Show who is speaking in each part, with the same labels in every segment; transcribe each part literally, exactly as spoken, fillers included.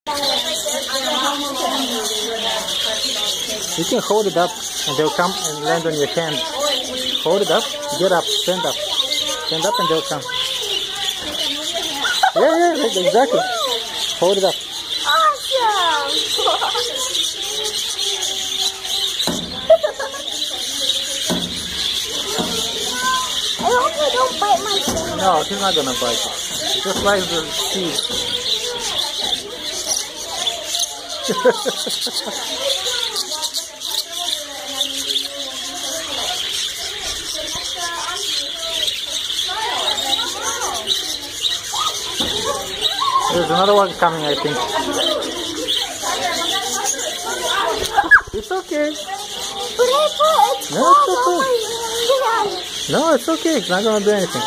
Speaker 1: You can hold it up and they'll come and land on your hand. Hold it up, get up, stand up. Stand up and they'll come. Yeah, yeah, exactly. Hold it up.
Speaker 2: Awesome! I hope they don't bite my finger.
Speaker 1: No, she's not gonna bite it. Just like the seed. There's another one coming, I think. It's okay.
Speaker 2: But I put it's
Speaker 1: No, it's okay. No, it's okay. It's not gonna do anything.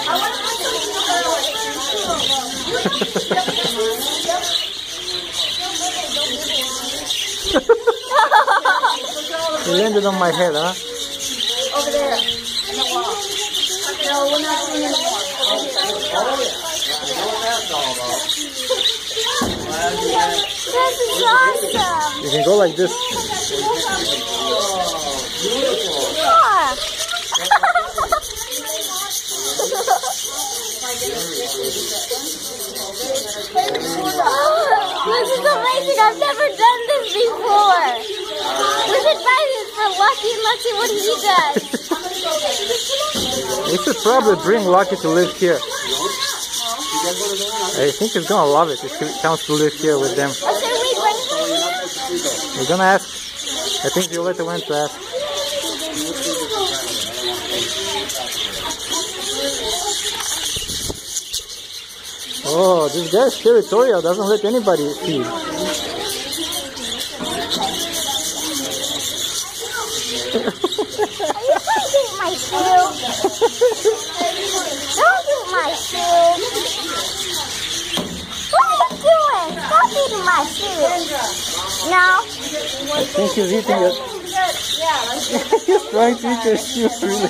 Speaker 1: You landed on my head, huh?
Speaker 2: Over there. No, we're not doing it. This is awesome.
Speaker 1: You can go like this.
Speaker 2: Yeah. This is amazing. I've never done this before. We should buy this for Lucky and let's see what he does.
Speaker 1: We should probably bring Lucky to live here. I think he's gonna love it if he comes to live here with them.
Speaker 2: Or should we bring him?
Speaker 1: We're gonna ask. I think Violetta went to ask. Oh, this guy's territorial, doesn't let anybody feed.
Speaker 2: Are you trying to eat my shoe? Don't eat my shoe. What are you doing? Stop eating my shoe. No?
Speaker 1: I think he's eating it. He's trying to eat your shoe, really.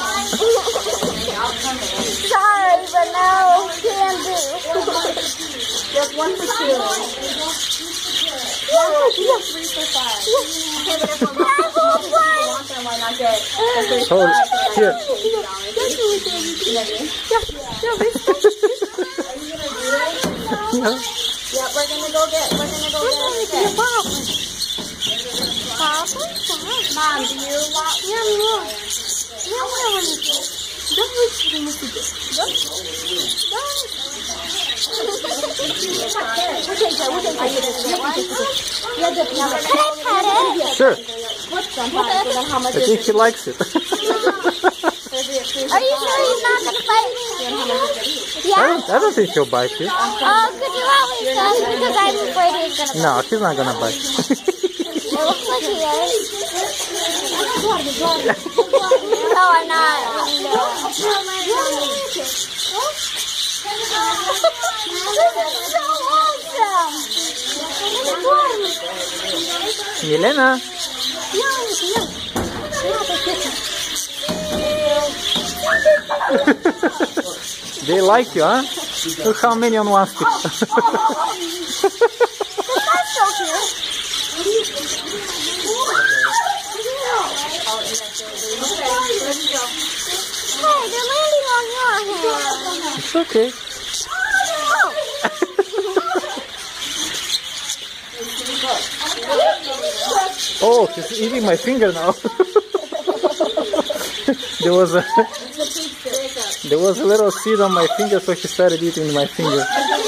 Speaker 2: Sorry, but no, can't do. Just one for two. Yeah, yeah. Three for five. Okay, but if we're not want them, why not get
Speaker 1: Hold it. Here.
Speaker 2: Yeah,
Speaker 1: Yeah.
Speaker 2: yeah, we're gonna go get, we're gonna go get it. Papa? Mom, do you want? Yeah, look. Yeah, what I want to do. Don't look at him with the dick. Don't. Don't. Can I pet it?
Speaker 1: Sure.
Speaker 2: How much
Speaker 1: I think he likes it.
Speaker 2: Are you sure he's not going to bite me?
Speaker 1: I
Speaker 2: Yeah?
Speaker 1: don't, I don't think he'll bite you.
Speaker 2: Oh, could you help me, son? Because I'm afraid he's going to bite.
Speaker 1: No, he's not gonna bite.
Speaker 2: It looks like he is. No, I'm not. No. This is so awesome.
Speaker 1: Milena. They like you, huh? Look how many on one stick.
Speaker 2: That's so cute. Hey, they're landing on your hand.
Speaker 1: It's okay. Oh, she's eating my finger now. There was a there was a little seed on my finger, so she started eating my finger.